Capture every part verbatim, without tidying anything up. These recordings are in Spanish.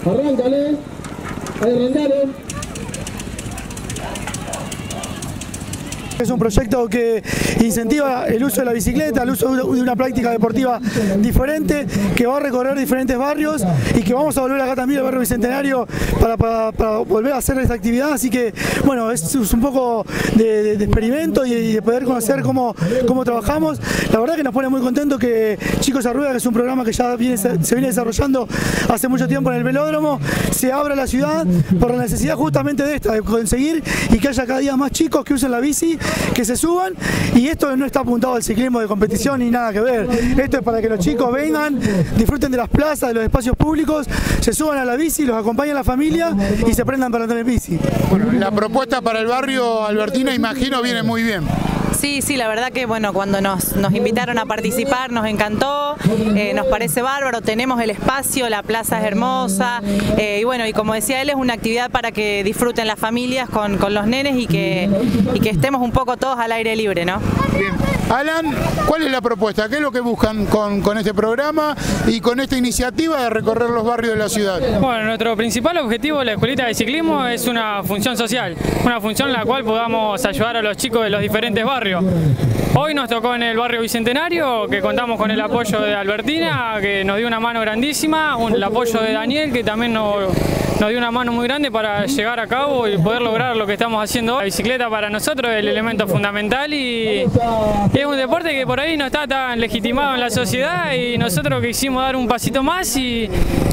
Arráncale. Arrancaron. Es un proyecto que incentiva el uso de la bicicleta, el uso de una práctica deportiva diferente, que va a recorrer diferentes barrios y que vamos a volver acá también al barrio Bicentenario para, para, para volver a hacer esta actividad. Así que, bueno, es, es un poco de, de, de experimento y de poder conocer cómo, cómo trabajamos. La verdad que nos pone muy contentos que Chicos a Rueda, que es un programa que ya viene, se viene desarrollando hace mucho tiempo en el velódromo, se abra la ciudad por la necesidad justamente de esta, de conseguir y que haya cada día más chicos que usen la bici, que se suban, y esto no está apuntado al ciclismo de competición ni nada que ver. Esto es para que los chicos vengan, disfruten de las plazas, de los espacios públicos, se suban a la bici, los acompañen la familia y se aprendan para andar en bici. Bueno, la propuesta para el barrio Albertina, imagino, viene muy bien. Sí, sí, la verdad que bueno, cuando nos, nos invitaron a participar nos encantó, eh, nos parece bárbaro, tenemos el espacio, la plaza es hermosa, eh, y bueno, y como decía él, es una actividad para que disfruten las familias con, con los nenes y que, y que estemos un poco todos al aire libre, ¿no? Bien. Alan, ¿cuál es la propuesta? ¿Qué es lo que buscan con, con este programa y con esta iniciativa de recorrer los barrios de la ciudad? Bueno, nuestro principal objetivo de la Escuelita de Ciclismo es una función social, una función en la cual podamos ayudar a los chicos de los diferentes barrios. Hoy nos tocó en el barrio Bicentenario, que contamos con el apoyo de Albertina, que nos dio una mano grandísima, un, el apoyo de Daniel, que también nos, nos dio una mano muy grande para llegar a cabo y poder lograr lo que estamos haciendo hoy. La bicicleta para nosotros es el elemento fundamental y, y es un deporte que por ahí no está tan legitimado en la sociedad, y nosotros quisimos dar un pasito más y,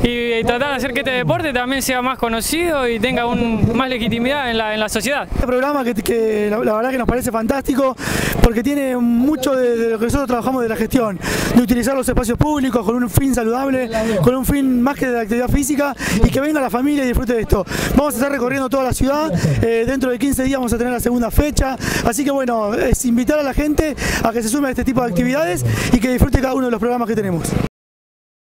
y tratar de hacer que este deporte también sea más conocido y tenga un, más legitimidad en la, en la sociedad. Este programa que, que la, la verdad que nos parece fantástico, porque tiene mucho de, de lo que nosotros trabajamos de la gestión, de utilizar los espacios públicos con un fin saludable, con un fin más que de la actividad física, y que venga la familia y disfrute de esto. Vamos a estar recorriendo toda la ciudad, eh, dentro de quince días vamos a tener la segunda fecha, así que bueno, es invitar a la gente a que se sume a este tipo de actividades y que disfrute cada uno de los programas que tenemos.